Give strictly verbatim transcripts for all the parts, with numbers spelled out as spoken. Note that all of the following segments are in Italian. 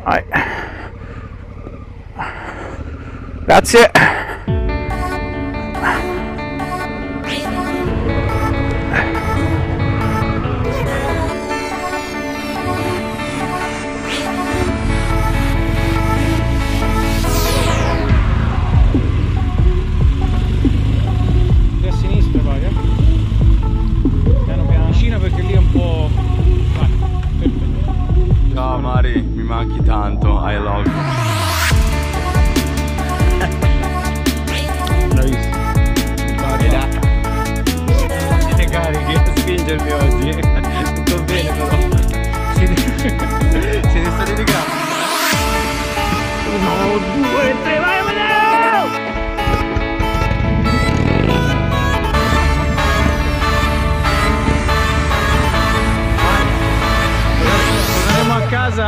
Vai. Grazie. Ciao Mari, mi manchi tanto, I love you. Bravissimo. Siete carichi a spingermi oggi. Tutto bene però. Siete, siete stati di grande. Uno, due, tre, vai, vai! Torneremo a casa.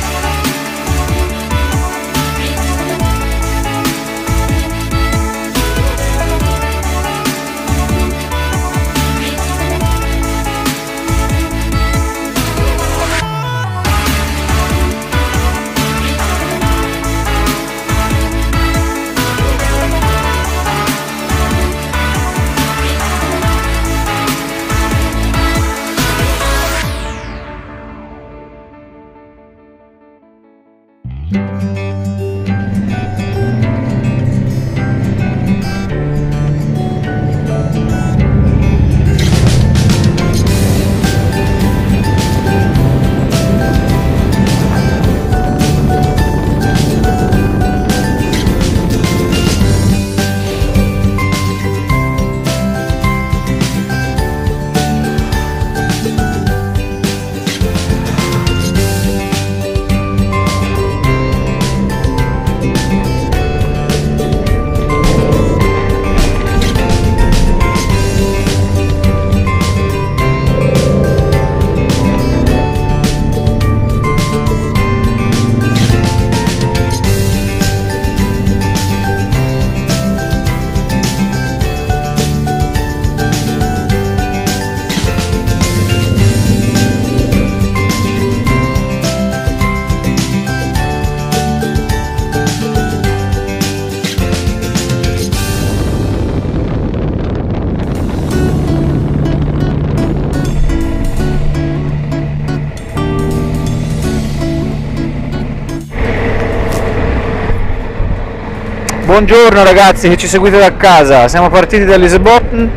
Buongiorno ragazzi che ci seguite da casa, siamo partiti da Lisbon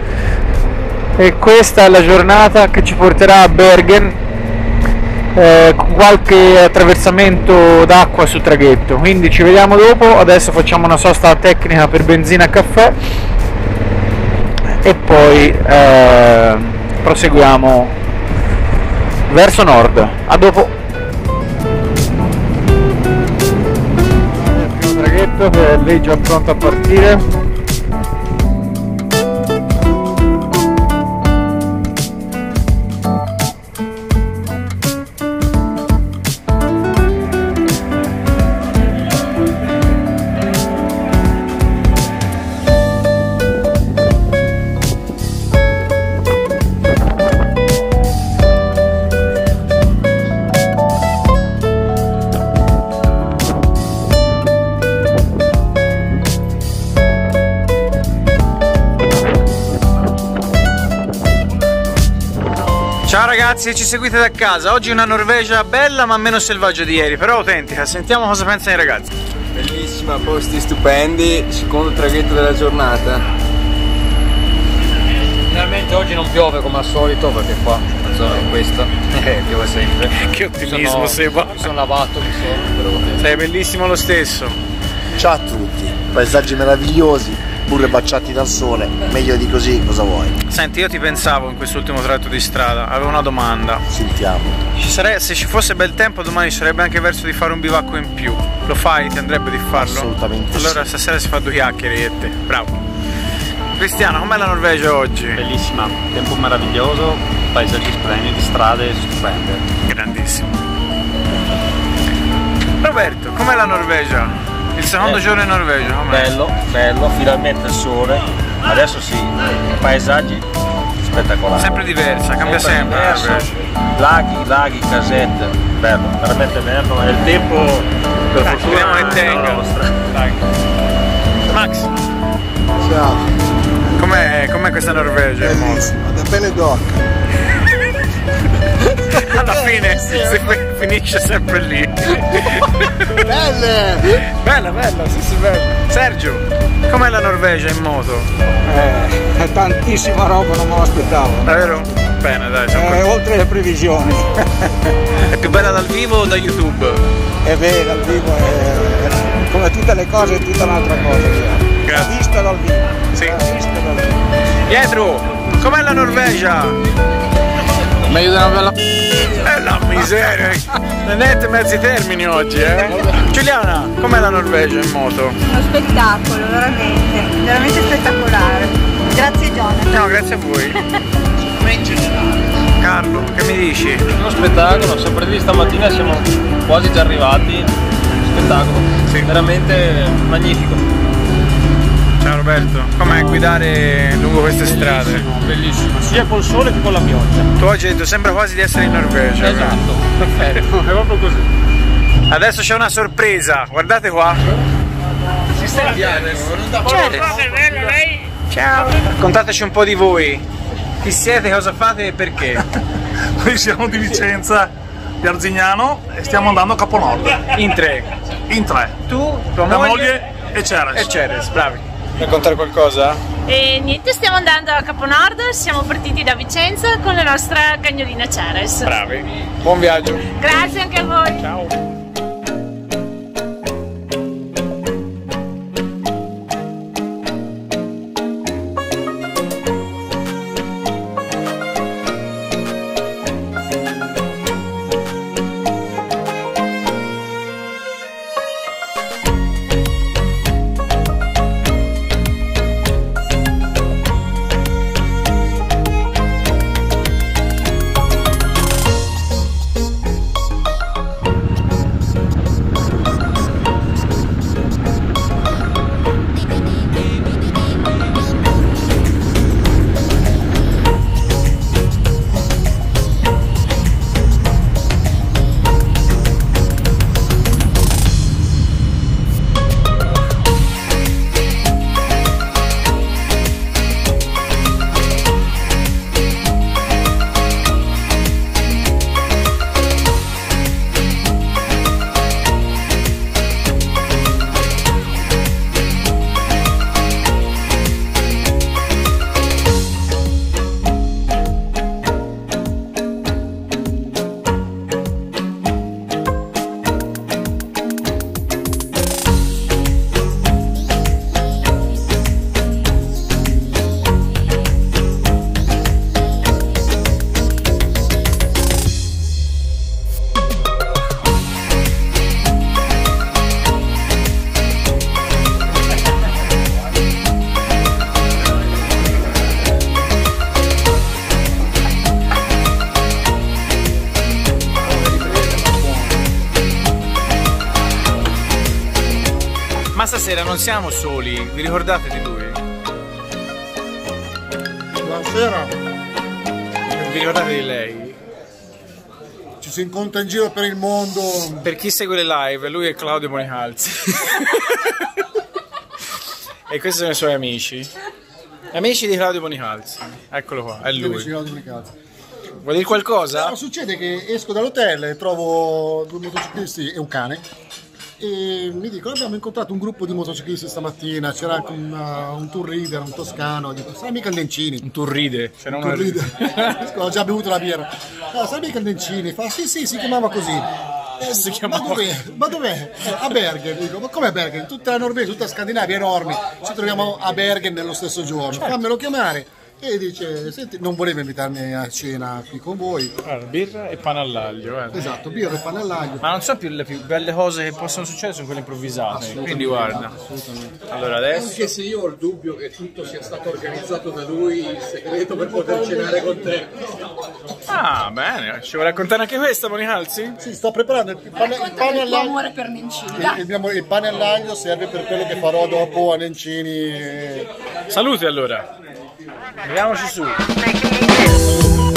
e questa è la giornata che ci porterà a Bergen, eh, con qualche attraversamento d'acqua sul traghetto, quindi ci vediamo dopo. Adesso facciamo una sosta tecnica per benzina e caffè e poi eh, proseguiamo verso nord. A dopo. Che è lei già pronto a partire. Ciao ragazzi, ci seguite da casa. Oggi una Norvegia bella ma meno selvaggia di ieri, però autentica. Sentiamo cosa pensano i ragazzi. Bellissima, posti stupendi, secondo traghetto della giornata. Finalmente oggi non piove come al solito, perché qua la zona è questa, eh, piove sempre. Che ottimismo, Seba. Mi sono lavato, mi sono, però... Sei bellissimo lo stesso. Ciao a tutti, paesaggi meravigliosi, pure baciati dal sole, meglio di così cosa vuoi? Senti, io ti pensavo in quest'ultimo tratto di strada, avevo una domanda. Sentiamo. Ci sare... Se ci fosse bel tempo domani ci sarebbe anche verso di fare un bivacco in più. Lo fai? Ti andrebbe di farlo? Assolutamente Allora sì. Stasera si fa due chiacchiere io e te, bravo. Cristiano, com'è la Norvegia oggi? Bellissima, tempo meraviglioso, paesaggi splendidi, strade stupende. Grandissimo. Roberto, com'è la Norvegia? Il secondo Eh, giorno in Norvegia, com'è? Bello, bello, finalmente il sole. Adesso sì, paesaggi spettacolare. Sempre diversa, cambia sempre. diverso. eh, Laghi, laghi, casette, bello, veramente bello. E il tempo per Dai, fortuna speriamo che è tenga. la nostra. Dai. Max, Ciao. com'è, com'è questa Norvegia? in moto? Bellissimo, da belle d'occa. Alla fine si fi- finisce sempre lì. Belle! Bella, bella, sì, sì, bella. Sergio, com'è la Norvegia in moto? Eh, è tantissima roba, non me lo aspettavo. Davvero? Bene, dai, siamo È oltre le previsioni. È più bella dal vivo o da YouTube? È vero, dal vivo è, è- come tutte le cose è tutta un'altra cosa. Cioè. Grazie. La vista dal vivo. Sì. La vista dal vivo. Pietro, com'è la Norvegia? Meglio di una bella Eh la miseria! Tenete mezzi termini oggi, eh? Giuliana, com'è la Norvegia in moto? Uno spettacolo, veramente, veramente spettacolare. Grazie Jonathan. No, grazie a voi. Carlo, che mi dici? Uno spettacolo, siamo partiti stamattina, siamo quasi già arrivati. Spettacolo, Sì. veramente magnifico. Ciao Roberto, com'è guidare lungo queste strade? Bellissimo, sia col sole che con la pioggia. Tu oggi hai detto sembra quasi di essere in Norvegia. Esatto, perfetto, è proprio così. Adesso c'è una sorpresa, guardate qua. Ciao. Raccontateci un po' di voi. Chi siete, cosa fate e perché? Noi siamo di Vicenza, di Arzignano e stiamo andando a Caponord In tre. in tre. Tu, tua La moglie, moglie e Ceres. e Ceres, bravi. Raccontare qualcosa? E niente, stiamo andando a Caponord, siamo partiti da Vicenza con la nostra cagnolina Ceres. Bravi. Buon viaggio. Grazie anche a voi. Ciao. Ma stasera non siamo soli, vi ricordate di lui? Buonasera. Vi ricordate di lei? Ci si incontra in giro per il mondo. Per chi segue le live, lui è Claudio Monicalzi. E questi sono i suoi amici. Amici di Claudio Monicalzi. Eccolo qua, è lui. Vuoi dire qualcosa? No, succede che esco dall'hotel e trovo due motociclisti e un cane e mi dicono abbiamo incontrato un gruppo di motociclisti stamattina, c'era anche un, uh, un tour leader, un toscano, dico sai mica il Nencini? Un turride, cioè non Un tour un leader. Ho già bevuto la birra. No, sai mica il Nencini? Fa sì sì, si chiamava così. Eh, Si ma chiamava- dov'è? Ma dov'è? Eh, a Bergen, dico, ma com'è Bergen? Tutta la Norvegia, tutta la Scandinavia, enormi. Ci troviamo a Bergen nello stesso giorno. Fammelo chiamare. E dice, senti, non voleva invitarmi a cena qui con voi. Allora, birra e pane all'aglio, guarda. Esatto, birra e pane all'aglio. Ma non so più le più belle cose che possono succedere sono quelle improvvisate. Quindi guarda. Allora adesso. Anche se io ho il dubbio che tutto sia stato organizzato da lui, il segreto per poter cenare con te. Ah, bene, ci vuoi raccontare anche questa, Monicalzi? Sì, sto preparando il pane, il pane all'aglio. amore per Nencini. Il, il mio- il pane all'aglio serve per quello che farò dopo a Nencini. Saluti allora. Andiamoci su.